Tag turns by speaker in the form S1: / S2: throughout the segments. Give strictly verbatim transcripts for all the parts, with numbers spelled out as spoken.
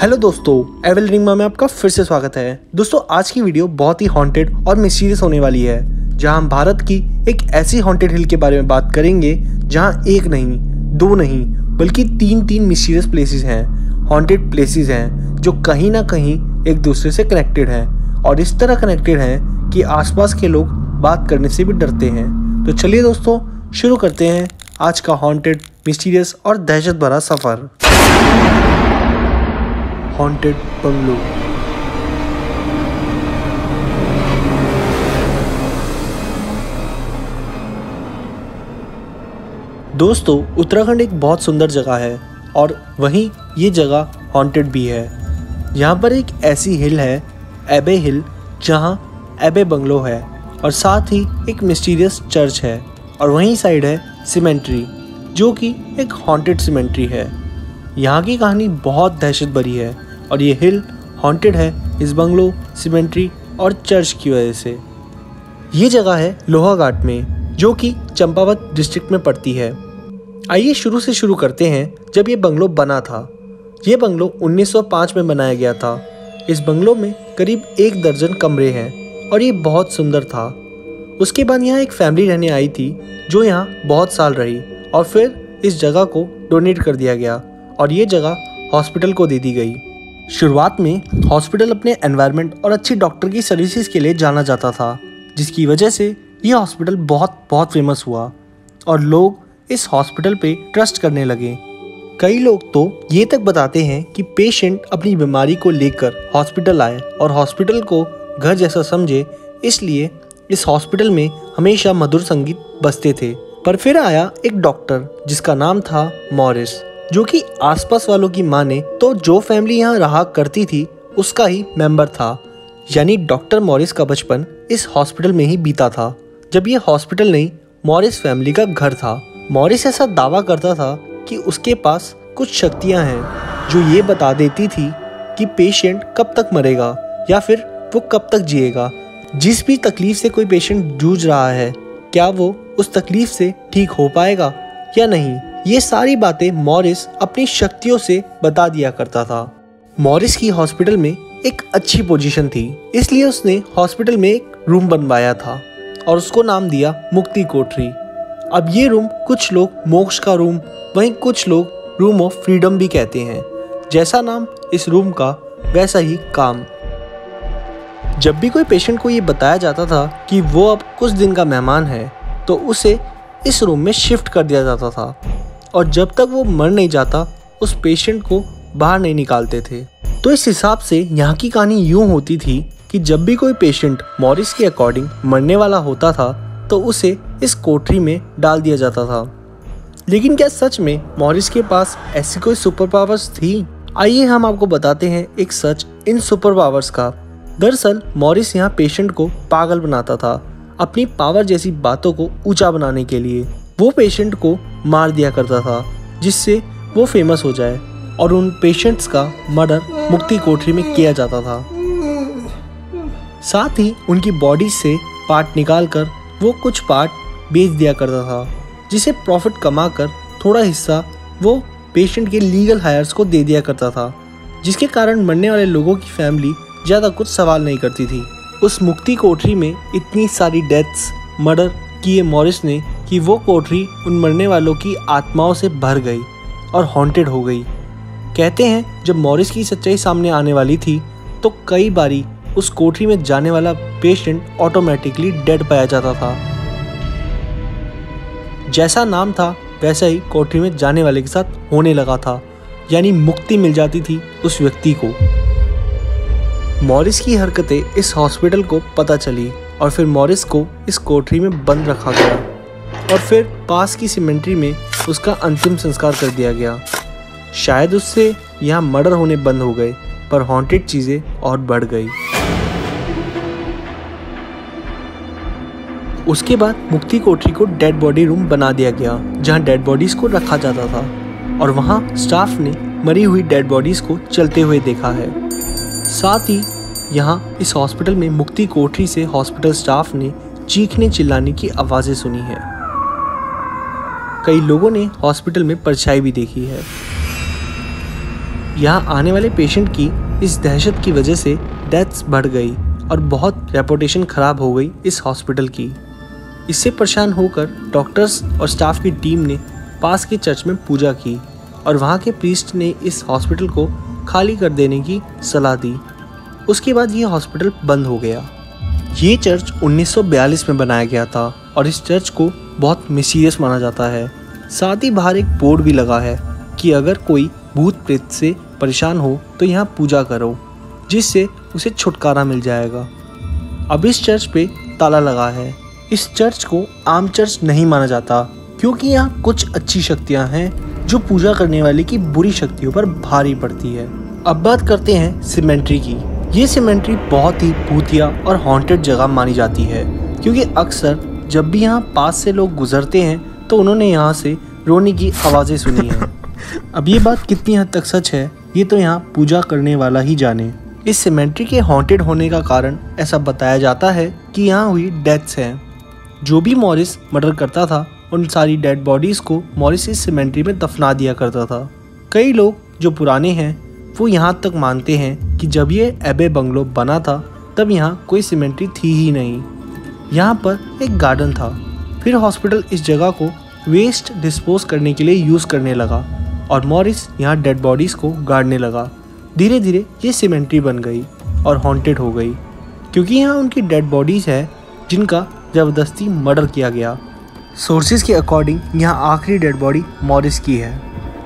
S1: Hello दोस्तों, evil रिंगमा में आपका फिर से स्वागत है। दोस्तों आज की वीडियो बहुत ही हॉन्टेड और मिस्टीरियस होने वाली है, जहां हम भारत की एक ऐसी हॉन्टेड हिल के बारे में बात करेंगे जहां एक नहीं, दो नहीं, बल्कि तीन तीन मिस्टीरियस प्लेसेस हैं, हॉन्टेड प्लेसेस हैं जो कहीं ना कहीं एक दूसरे से कनेक्टेड हैं और इस तरह कनेक्टेड हैं कि आसपास के लोग बात करने से भी डरते हैं। तो चलिए दोस्तों शुरू करते हैं आज का हॉन्टेड, मिस्टीरियस और दहशत भरा सफर। Haunted bungalow. दोस्तों उत्तराखंड एक बहुत सुंदर जगह है और वहीं ये जगह हॉन्टेड भी है। यहाँ पर एक ऐसी हिल है, एबे हिल, जहाँ एबे बंगलो है और साथ ही एक मिस्टीरियस चर्च है और वहीं साइड है सीमेंट्री, जो कि एक हॉन्टेड सीमेंट्री है। यहाँ की कहानी बहुत दहशत भरी है और ये हिल हॉन्टेड है इस बंगलो, सीमेंट्री और चर्च की वजह से। ये जगह है लोहाघाट में, जो कि चंपावत डिस्ट्रिक्ट में पड़ती है। आइए शुरू से शुरू करते हैं जब ये बंगलो बना था। ये बंगलो उन्नीस सौ पाँच में बनाया गया था। इस बंगलो में करीब एक दर्जन कमरे हैं और ये बहुत सुंदर था। उसके बाद यहाँ एक फैमिली रहने आई थी जो यहाँ बहुत साल रही और फिर इस जगह को डोनेट कर दिया गया और ये जगह हॉस्पिटल को दे दी गई। शुरुआत में हॉस्पिटल अपने एनवायरनमेंट और अच्छी डॉक्टर की सर्विसेज के लिए जाना जाता था, जिसकी वजह से ये हॉस्पिटल बहुत बहुत फेमस हुआ और लोग इस हॉस्पिटल पे ट्रस्ट करने लगे। कई लोग तो ये तक बताते हैं कि पेशेंट अपनी बीमारी को लेकर हॉस्पिटल आए और हॉस्पिटल को घर जैसा समझे, इसलिए इस हॉस्पिटल में हमेशा मधुर संगीत बजते थे। पर फिर आया एक डॉक्टर जिसका नाम था मॉरिस, जो कि आसपास वालों की माने तो जो फैमिली यहाँ रहा करती थी उसका ही मेंबर था। यानी डॉक्टर मॉरिस का बचपन इस हॉस्पिटल में ही बीता था, जब ये हॉस्पिटल नहीं मॉरिस फैमिली का घर था। मॉरिस ऐसा दावा करता था कि उसके पास कुछ शक्तियाँ हैं जो ये बता देती थी कि पेशेंट कब तक मरेगा या फिर वो कब तक जिएगा। जिस भी तकलीफ से कोई पेशेंट जूझ रहा है, क्या वो उस तकलीफ से ठीक हो पाएगा या नहीं, ये सारी बातें मॉरिस अपनी शक्तियों से बता दिया करता था। मॉरिस की हॉस्पिटल में एक अच्छी पोजीशन थी, इसलिए उसने हॉस्पिटल में एक रूम बनवाया था और उसको नाम दिया मुक्ति कोठरी। अब ये रूम कुछ लोग मोक्ष का रूम, वहीं कुछ लोग रूम ऑफ फ्रीडम भी कहते हैं। जैसा नाम इस रूम का वैसा ही काम। जब भी कोई पेशेंट को ये बताया जाता था कि वो अब कुछ दिन का मेहमान है, तो उसे इस रूम में शिफ्ट कर दिया जाता था और जब तक वो मर नहीं जाता उस पेशेंट को बाहर नहीं निकालते थे। तो इस हिसाब से यहाँ की कहानी यूँ होती थी कि जब भी कोई पेशेंट मॉरिस के अकॉर्डिंग मरने वाला होता था तो उसे इस कोठरी में डाल दिया जाता था। लेकिन क्या सच में मॉरिस के पास ऐसी कोई सुपर पावर्स थी? आइए हम आपको बताते हैं एक सच इन सुपर पावर्स का। दरअसल मॉरिस यहाँ पेशेंट को पागल बनाता था अपनी पावर जैसी बातों को ऊंचा बनाने के लिए। वो पेशेंट को मार दिया करता था जिससे वो फेमस हो जाए और उन पेशेंट्स का मर्डर मुक्ति कोठरी में किया जाता था। साथ ही उनकी बॉडी से पार्ट निकालकर वो कुछ पार्ट बेच दिया करता था, जिसे प्रॉफिट कमाकर थोड़ा हिस्सा वो पेशेंट के लीगल हायर्स को दे दिया करता था, जिसके कारण मरने वाले लोगों की फैमिली ज़्यादा कुछ सवाल नहीं करती थी। उस मुक्ति कोठरी में इतनी सारी डेथ्स, मर्डर किए मॉरिस ने कि वो कोठरी उन मरने वालों की आत्माओं से भर गई और हॉन्टेड हो गई। कहते हैं जब मॉरिस की सच्चाई सामने आने वाली थी तो कई बारी उस कोठरी में जाने वाला पेशेंट ऑटोमेटिकली डेड पाया जाता था। जैसा नाम था वैसा ही कोठरी में जाने वाले के साथ होने लगा था, यानी मुक्ति मिल जाती थी उस व्यक्ति को। मॉरिस की हरकतें इस हॉस्पिटल को पता चली और फिर मॉरिस को इस कोठरी में बंद रखा गया और फिर पास की सीमेंट्री में उसका अंतिम संस्कार कर दिया गया। शायद उससे यहाँ मर्डर होने बंद हो गए, पर हॉन्टेड चीज़ें और बढ़ गई। उसके बाद मुक्ति कोठरी को डेड बॉडी रूम बना दिया गया, जहाँ डेड बॉडीज़ को रखा जाता था और वहाँ स्टाफ ने मरी हुई डेड बॉडीज़ को चलते हुए देखा है। साथ ही यहाँ इस हॉस्पिटल में मुक्ति कोठरी से हॉस्पिटल स्टाफ ने चीखने चिल्लाने की आवाज़ें सुनी है। कई लोगों ने हॉस्पिटल में परछाई भी देखी है। यहाँ आने वाले पेशेंट की इस दहशत की वजह से डेथ्स बढ़ गई और बहुत रेपुटेशन खराब हो गई इस हॉस्पिटल की। इससे परेशान होकर डॉक्टर्स और स्टाफ की टीम ने पास के चर्च में पूजा की और वहाँ के प्रीस्ट ने इस हॉस्पिटल को खाली कर देने की सलाह दी। उसके बाद ये हॉस्पिटल बंद हो गया। ये चर्च उन्नीस सौ बयालीस में बनाया गया था और इस चर्च को बहुत मिस्टीरियस माना जाता है। साथ ही बाहर एक बोर्ड भी लगा है कि अगर कोई भूत प्रेत से परेशान हो तो यहाँ पूजा करो, जिससे उसे छुटकारा मिल जाएगा। अब इस चर्च पे ताला लगा है। इस चर्च को आम चर्च नहीं माना जाता क्योंकि यहाँ कुछ अच्छी शक्तियाँ हैं जो पूजा करने वाले की बुरी शक्तियों पर भारी पड़ती है। अब बात करते हैं सीमेंट्री की। ये सीमेंट्री बहुत ही भूतिया और हॉन्टेड जगह मानी जाती है क्योंकि अक्सर जब भी यहाँ पास से लोग गुजरते हैं तो उन्होंने यहाँ से रोने की आवाज़ें सुनी हैं। अब ये बात कितनी हद तक सच है ये तो यहाँ पूजा करने वाला ही जाने। इस सीमेंट्री के हॉन्टेड होने का कारण ऐसा बताया जाता है कि यहाँ हुई डेथ्स हैं। जो भी मॉरिस मर्डर करता था उन सारी डेड बॉडीज़ को मॉरिस इस सीमेंट्री में दफना दिया करता था। कई लोग जो पुराने हैं वो यहाँ तक मानते हैं कि जब ये एबे बंगलो बना था तब यहाँ कोई सीमेंट्री थी ही नहीं। यहाँ पर एक गार्डन था। फिर हॉस्पिटल इस जगह को वेस्ट डिस्पोज करने के लिए यूज़ करने लगा और मॉरिस यहाँ डेड बॉडीज़ को गाड़ने लगा। धीरे धीरे ये सीमेंट्री बन गई और हॉन्टेड हो गई क्योंकि यहाँ उनकी डेड बॉडीज़ है जिनका ज़बरदस्ती मर्डर किया गया। सोर्सेज के अकॉर्डिंग यहाँ आखिरी डेड बॉडी मॉरिस की है।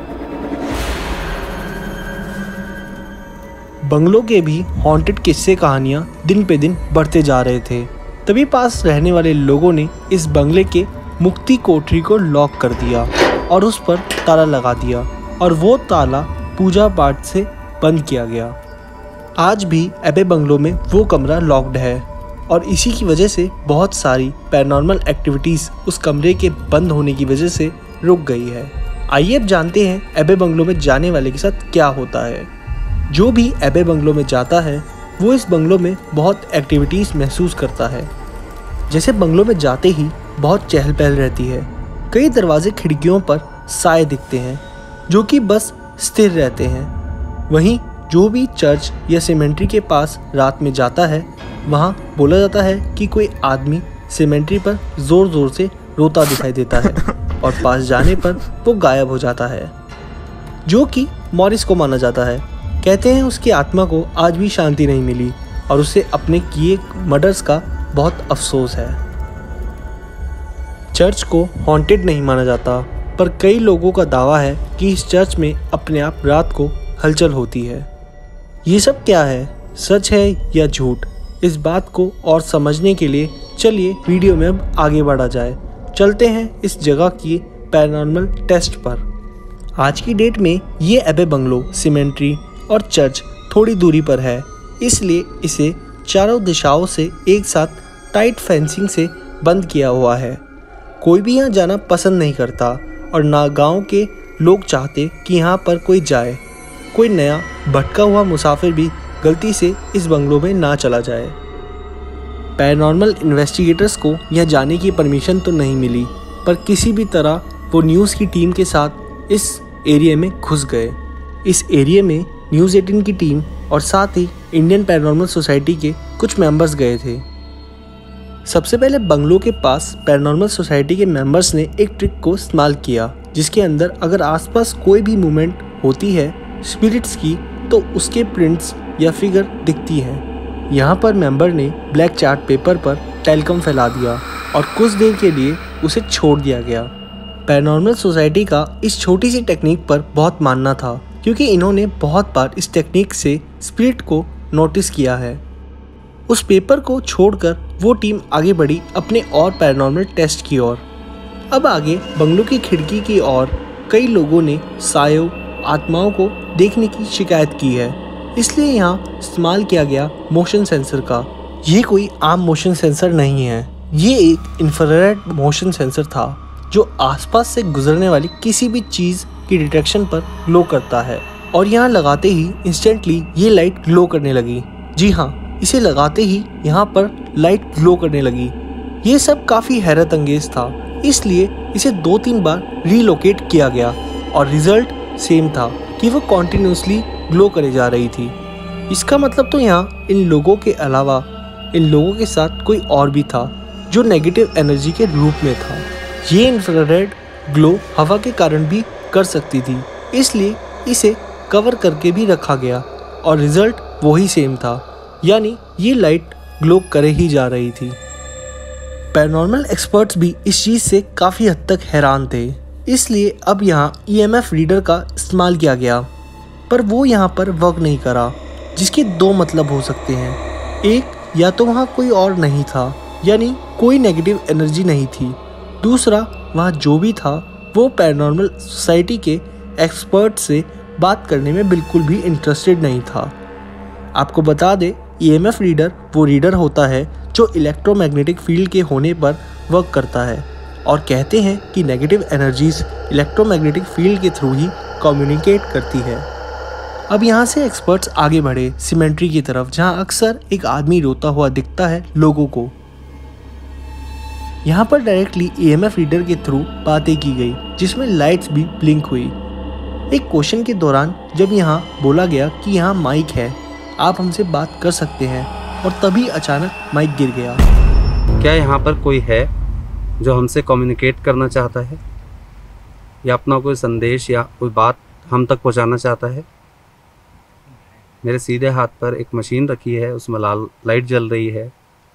S1: बंगलों के भी हॉन्टेड किस्से कहानियाँ दिन पे दिन बढ़ते जा रहे थे। तभी पास रहने वाले लोगों ने इस बंगले के मुक्ति कोठरी को लॉक कर दिया और उस पर ताला लगा दिया और वो ताला पूजा पाठ से बंद किया गया। आज भी एबे बंगलो में वो कमरा लॉक्ड है और इसी की वजह से बहुत सारी पैरानॉर्मल एक्टिविटीज़ उस कमरे के बंद होने की वजह से रुक गई है। आइए अब जानते हैं एबे बंगलो में जाने वाले के साथ क्या होता है। जो भी एबे बंगलो में जाता है वो इस बंगलो में बहुत एक्टिविटीज़ महसूस करता है। जैसे बंगलो में जाते ही बहुत चहल पहल रहती है। कई दरवाजे खिड़कियों पर साए दिखते हैं जो कि बस स्थिर रहते हैं। वहीं जो भी चर्च या सीमेंट्री के पास रात में जाता है वहाँ बोला जाता है कि कोई आदमी सीमेंट्री पर ज़ोर ज़ोर से रोता दिखाई देता है और पास जाने पर वो गायब हो जाता है, जो कि मॉरिस को माना जाता है। कहते हैं उसकी आत्मा को आज भी शांति नहीं मिली और उसे अपने किए मर्डर्स का बहुत अफसोस है। चर्च को हॉन्टेड नहीं माना जाता पर कई लोगों का दावा है कि इस चर्च में अपने आप रात को हलचल होती है। ये सब क्या है, सच है या झूठ, इस बात को और समझने के लिए चलिए वीडियो में अब आगे बढ़ा जाए। चलते हैं इस जगह की पैरानॉर्मल टेस्ट पर। आज की डेट में ये एबे बंगलो, सीमेंट्री और चर्च थोड़ी दूरी पर है, इसलिए इसे चारों दिशाओं से एक साथ टाइट फेंसिंग से बंद किया हुआ है। कोई भी यहाँ जाना पसंद नहीं करता और ना गांव के लोग चाहते कि यहाँ पर कोई जाए। कोई नया भटका हुआ मुसाफिर भी गलती से इस बंगलों में ना चला जाए। पैरानॉर्मल इन्वेस्टिगेटर्स को यहाँ जाने की परमिशन तो नहीं मिली पर किसी भी तरह वो न्यूज़ की टीम के साथ इस एरिया में घुस गए। इस एरिया में न्यूज़ एटीन की टीम और साथ ही इंडियन पैरानॉर्मल सोसाइटी के कुछ मेंबर्स गए थे। सबसे पहले बंगलों के पास पैरानॉर्मल सोसाइटी के मेंबर्स ने एक ट्रिक को इस्तेमाल किया जिसके अंदर अगर आसपास कोई भी मूवमेंट होती है स्पिरिट्स की तो उसके प्रिंट्स या फिगर दिखती हैं। यहाँ पर मेंबर ने ब्लैक चार्ट पेपर पर टेलकम फैला दिया और कुछ देर के लिए उसे छोड़ दिया गया। पैरानॉर्मल सोसाइटी का इस छोटी सी टेक्निक पर बहुत मानना था क्योंकि इन्होंने बहुत बार इस टेक्निक से स्पिरिट को नोटिस किया है। उस पेपर को छोड़कर वो टीम आगे बढ़ी अपने और पैरानॉर्मल टेस्ट की ओर। अब आगे बंगलों की खिड़की की ओर कई लोगों ने सायों, आत्माओं को देखने की शिकायत की है, इसलिए यहाँ इस्तेमाल किया गया मोशन सेंसर का। ये कोई आम मोशन सेंसर नहीं है, ये एक इंफ्रारेड मोशन सेंसर था जो आसपास से गुजरने वाली किसी भी चीज़ की डिटेक्शन पर ग्लो करता है और यहाँ लगाते ही इंस्टेंटली ये लाइट ग्लो करने लगी। जी हाँ, इसे लगाते ही यहाँ पर लाइट ग्लो करने लगी। ये सब काफ़ी हैरत अंगेज था, इसलिए इसे दो तीन बार रीलोकेट किया गया और रिजल्ट सेम था कि वो कॉन्टिन्यूसली ग्लो करे जा रही थी। इसका मतलब तो यहाँ इन लोगों के अलावा इन लोगों के साथ कोई और भी था जो नेगेटिव एनर्जी के रूप में था। ये इंफ्रारेड ग्लो हवा के कारण भी कर सकती थी, इसलिए इसे कवर करके भी रखा गया और रिजल्ट वही सेम था, यानी ये लाइट ग्लो करे ही जा रही थी। पैरानॉर्मल एक्सपर्ट्स भी इस चीज़ से काफ़ी हद तक हैरान थे, इसलिए अब यहाँ ई एम एफ रीडर का इस्तेमाल किया गया, पर वो यहाँ पर वर्क नहीं करा, जिसके दो मतलब हो सकते हैं। एक, या तो वहाँ कोई और नहीं था, यानी कोई नेगेटिव एनर्जी नहीं थी। दूसरा, वहाँ जो भी था वो पैरानॉर्मल सोसाइटी के एक्सपर्ट से बात करने में बिल्कुल भी इंटरेस्टेड नहीं था। आपको बता दें, ई एम एफ रीडर वो रीडर होता है जो इलेक्ट्रोमैग्नेटिक फील्ड के होने पर वर्क करता है, और कहते हैं कि नेगेटिव एनर्जीज इलेक्ट्रोमैग्नेटिक फील्ड के थ्रू ही कम्युनिकेट करती है। अब यहाँ से एक्सपर्ट्स आगे बढ़े सिमेंट्री की तरफ, जहाँ अक्सर एक आदमी रोता हुआ दिखता है लोगों को। यहाँ पर directly E M F reader के थ्रू बातें की गई, जिसमें लाइट्स भी ब्लिंक हुई। एक क्वेश्चन के दौरान जब यहाँ बोला गया कि यहाँ माइक है, आप हमसे बात कर सकते हैं, और तभी अचानक माइक गिर गया।
S2: क्या यहाँ पर कोई है जो हमसे कम्युनिकेट करना चाहता है, या अपना कोई संदेश या कोई बात हम तक पहुँचाना चाहता है? मेरे सीधे हाथ पर एक मशीन रखी है, उसमें लाल लाइट जल रही है।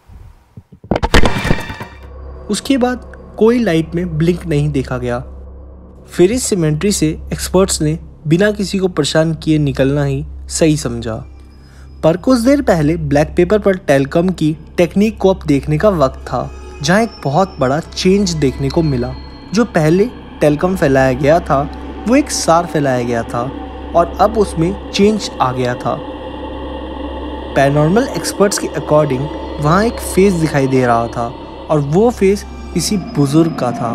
S1: उसके बाद कोई लाइट में ब्लिंक नहीं देखा गया। फिर इस सिमेंट्री से एक्सपर्ट्स ने बिना किसी को परेशान किए निकलना ही सही समझा। पर कुछ देर पहले ब्लैक पेपर पर टेलकम की टेक्निक को अब देखने का वक्त था, जहाँ एक बहुत बड़ा चेंज देखने को मिला। जो पहले टेलकम फैलाया गया था वो एक सार फैलाया गया था, और अब उसमें चेंज आ गया था। पैरानॉर्मल एक्सपर्ट्स के अकॉर्डिंग वहाँ एक फेस दिखाई दे रहा था, और वो फेस किसी बुजुर्ग का था।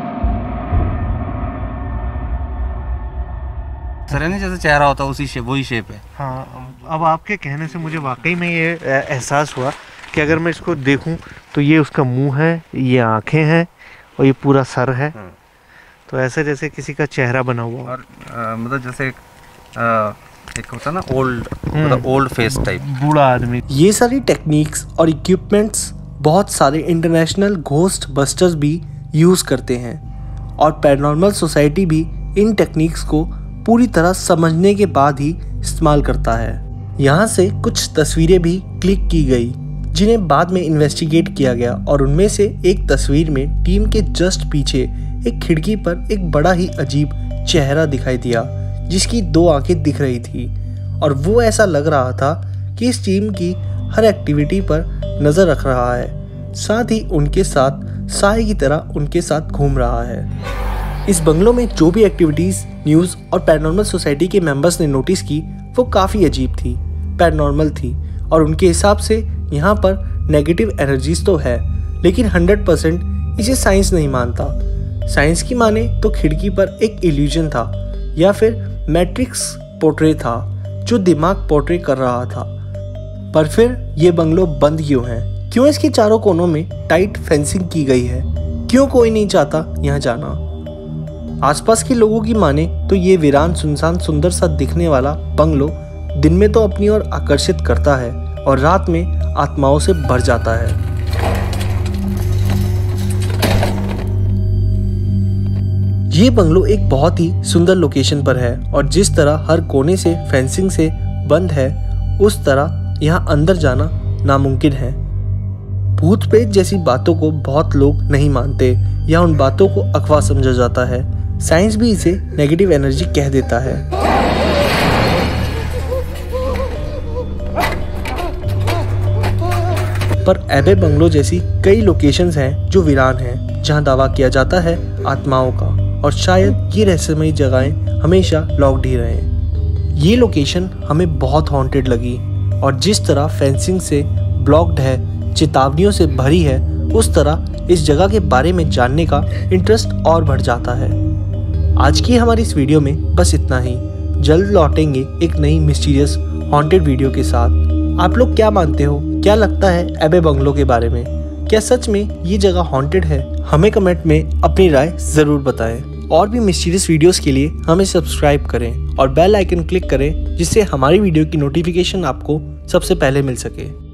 S2: सर ने जैसे चेहरा होता उसी शेप वही शेप है।
S3: हाँ, अब आपके कहने से मुझे वाकई में ये एहसास हुआ कि अगर मैं इसको देखूं तो ये उसका मुंह है, ये आंखें हैं, और ये पूरा सर है। तो ऐसे जैसे किसी का चेहरा बना हुआ।
S2: और आ, मतलब जैसे एक, आ, एक होता ना ओल्ड, मतलब ओल्ड फेस टाइप,
S3: बूढ़ा आदमी।
S1: ये सारी टेक्निक्स और इक्विपमेंट्स बहुत सारे इंटरनेशनल घोस्ट बस्टर्स भी यूज़ करते हैं, और पैरानॉर्मल सोसाइटी भी इन टेक्निक्स को पूरी तरह समझने के बाद ही इस्तेमाल करता है। यहाँ से कुछ तस्वीरें भी क्लिक की गई, जिन्हें बाद में इन्वेस्टिगेट किया गया, और उनमें से एक तस्वीर में टीम के जस्ट पीछे एक खिड़की पर एक बड़ा ही अजीब चेहरा दिखाई दिया, जिसकी दो आंखें दिख रही थी, और वो ऐसा लग रहा था कि इस टीम की हर एक्टिविटी पर नज़र रख रहा है, साथ ही उनके साथ साए की तरह उनके साथ घूम रहा है। इस बंगलों में जो भी एक्टिविटीज़ न्यूज़ और पैरानॉर्मल सोसाइटी के मेंबर्स ने नोटिस की वो काफ़ी अजीब थी, पैरानॉर्मल थी, और उनके हिसाब से यहाँ पर नेगेटिव एनर्जीज तो है, लेकिन हंड्रेड परसेंट इसे साइंस नहीं मानता। साइंस की माने तो खिड़की पर एक इल्यूजन था, या फिर मैट्रिक्स पोर्ट्रे था जो दिमाग पोर्ट्रे कर रहा था। पर फिर ये बंगलो बंद क्यों है? क्यों इसके चारों कोनों में टाइट फेंसिंग की गई है? क्यों कोई नहीं चाहता यहाँ जाना? आसपास के लोगों की माने तो ये वीरान सुनसान सुंदर सा दिखने वाला बंगलो दिन में तो अपनी ओर आकर्षित करता है, और रात में आत्माओं से भर जाता है। ये बंगलो एक बहुत ही सुंदर लोकेशन पर है, और जिस तरह हर कोने से फेंसिंग से बंद है, उस तरह यहाँ अंदर जाना नामुमकिन है। भूत प्रेत जैसी बातों को बहुत लोग नहीं मानते, या उन बातों को अफवाह समझा जाता है। साइंस भी इसे नेगेटिव एनर्जी कह देता है। पर एबे बंगलो जैसी कई लोकेशंस हैं जो वीरान हैं, जहां दावा किया जाता है आत्माओं का, और शायद ये रहस्यमयी जगहें हमेशा लॉक्ड ही रहें। ये लोकेशन हमें बहुत हॉन्टेड लगी, और जिस तरह फेंसिंग से ब्लॉक्ड है, चेतावनियों से भरी है, उस तरह इस जगह के बारे में जानने का इंटरेस्ट और बढ़ जाता है। आज की हमारी इस वीडियो में बस इतना ही। जल्द लौटेंगे एक नई मिस्टीरियस हॉन्टेड वीडियो के साथ। आप लोग क्या मानते हो? क्या लगता है एबे बंगलो के बारे में? क्या सच में ये जगह हॉन्टेड है? हमें कमेंट में अपनी राय ज़रूर बताएं। और भी मिस्टीरियस वीडियोस के लिए हमें सब्सक्राइब करें और बेल आइकन क्लिक करें जिससे हमारी वीडियो की नोटिफिकेशन आपको सबसे पहले मिल सके।